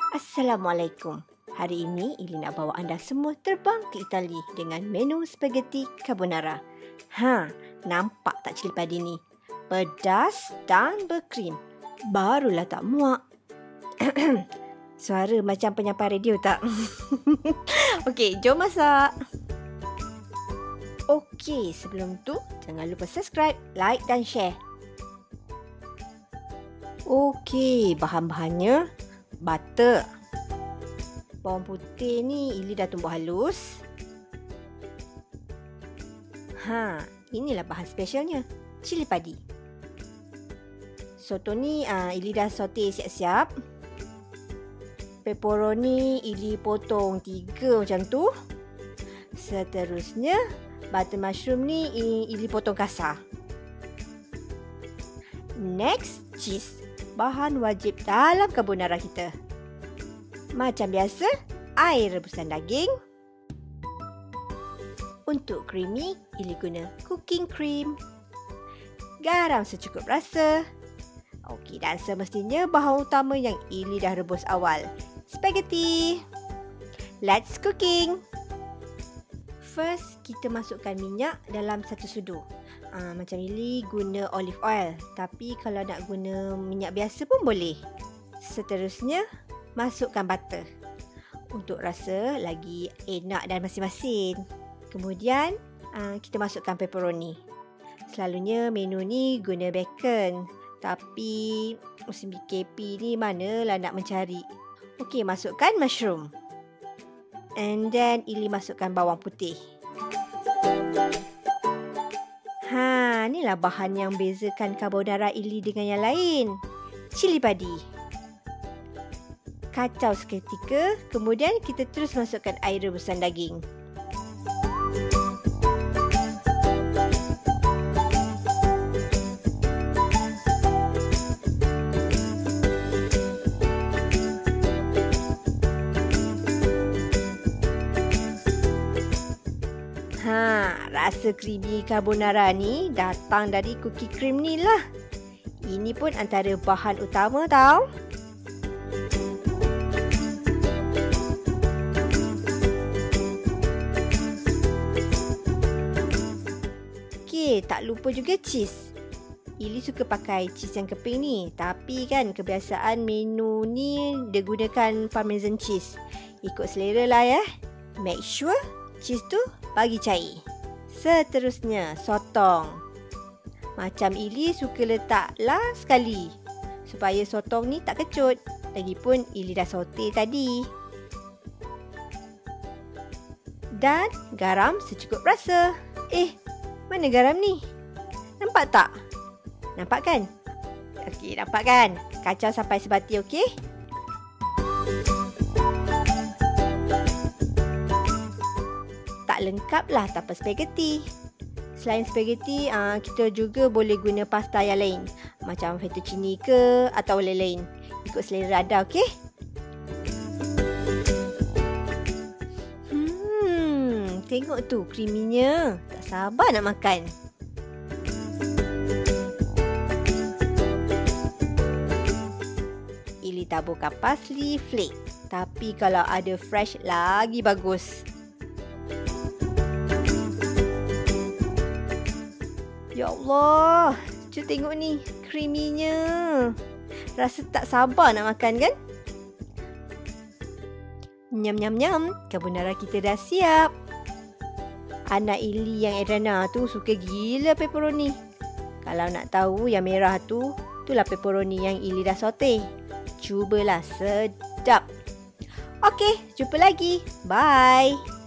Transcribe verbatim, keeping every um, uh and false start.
Assalamualaikum. Hari ini Ili nak bawa anda semua terbang ke Itali dengan menu spaghetti carbonara. Ha, nampak tak cili padi ni? Pedas dan berkrim. Barulah tak muak. Suara macam penyampai radio tak? Okey, jom masak. Okey, sebelum tu jangan lupa subscribe, like dan share. Okey, bahan-bahannya butter. Bawang putih ni Ili dah tumbuk halus. Ha, inilah bahan spesialnya, cili padi. Soto ni uh, Ili dah saute siap-siap. Pepperoni Ili potong tiga macam tu. Seterusnya butter mushroom ni Ili potong kasar. Next, cheese. Bahan wajib dalam carbonara kita. Macam biasa, air rebusan daging. Untuk creamy, Ili guna cooking cream. Garam secukup rasa. Okey, dan semestinya bahan utama yang Ili dah rebus awal, spaghetti. Let's cooking. First, kita masukkan minyak dalam satu sudu. Uh, macam Ili guna olive oil, tapi kalau nak guna minyak biasa pun boleh. Seterusnya, masukkan butter untuk rasa lagi enak dan masin-masin. Kemudian, uh, kita masukkan pepperoni. Selalunya menu ni guna bacon, tapi musim B K P ni manalah nak mencari. Okey, masukkan mushroom. And then Ili masukkan bawang putih. Ha, inilah bahan yang bezakan carbonara Ili dengan yang lain. Cili padi. Kacau seketika, kemudian kita terus masukkan air rebusan daging. Ha, rasa creamy carbonara ni datang dari cookie cream ni lah. Ini pun antara bahan utama tau. Okey, tak lupa juga cheese. Ili suka pakai cheese yang keping ni, tapi kan kebiasaan menu ni dia gunakan parmesan cheese. Ikut selera lah ya. Make sure cheese tu bagi cair. Seterusnya, sotong. Macam Ili suka letak last sekali supaya sotong ni tak kecut. Lagipun Ili dah saute tadi. Dan garam secukup rasa. Eh, mana garam ni? Nampak tak? Nampak kan? Okey, nampak kan? Kacau sampai sebati, okey? Lengkap lah tanpa spaghetti. Selain spaghetti, uh, kita juga boleh guna pasta yang lain, macam fettuccine ke atau lain-lain. Ikut selera anda, okey? Hmm, tengok tu creaminya. Tak sabar nak makan. Ili taburkan parsley flake. Tapi kalau ada fresh lagi bagus. Ya Allah, cuba tengok ni, creaminya. Rasa tak sabar nak makan kan? Nyam-nyam-nyam, carbonara kita dah siap. Anak Ili yang Adriana tu suka gila pepperoni. Kalau nak tahu yang merah tu, itulah pepperoni yang Ili dah saute. Cubalah, sedap. Okey, jumpa lagi. Bye.